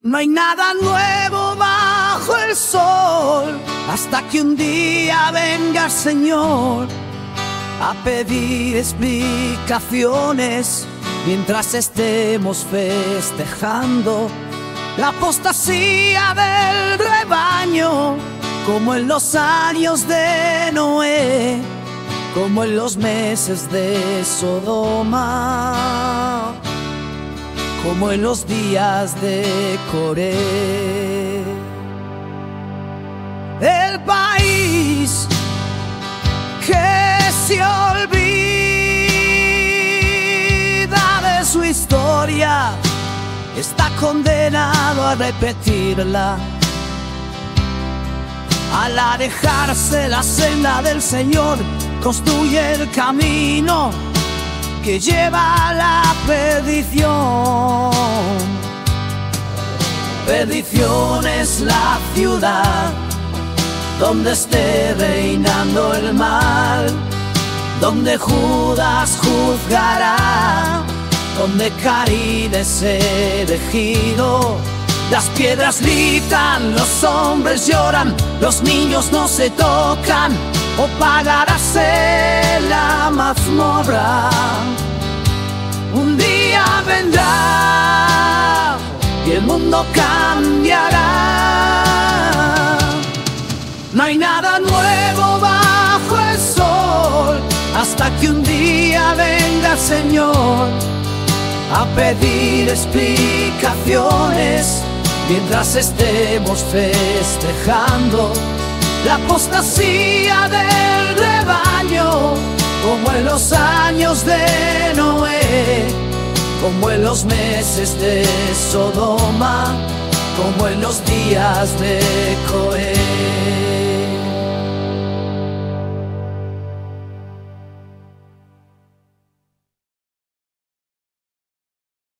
No hay nada nuevo bajo el sol, hasta que un día venga el Señor a pedir explicaciones, mientras estemos festejando la apostasía del rebaño, como en los años de Noé, como en los meses de Sodoma, como en los días de Coré. El país que se olvida de su historia está condenado a repetirla. Al alejarse la senda del Señor, construye el camino que lleva a la perdición. Perdición es la ciudad donde esté reinando el mal, donde Judas juzgará, donde Caín es elegido. Las piedras gritan, los hombres lloran, los niños no se tocan, o pagarás en la mazmorra. Un día vendrá y el mundo cambiará. No hay nada nuevo bajo el sol, hasta que un día venga el Señor a pedir explicaciones, mientras estemos festejando la apostasía del rebaño, como en los años de Noé, como en los meses de Sodoma, como en los días de Coé.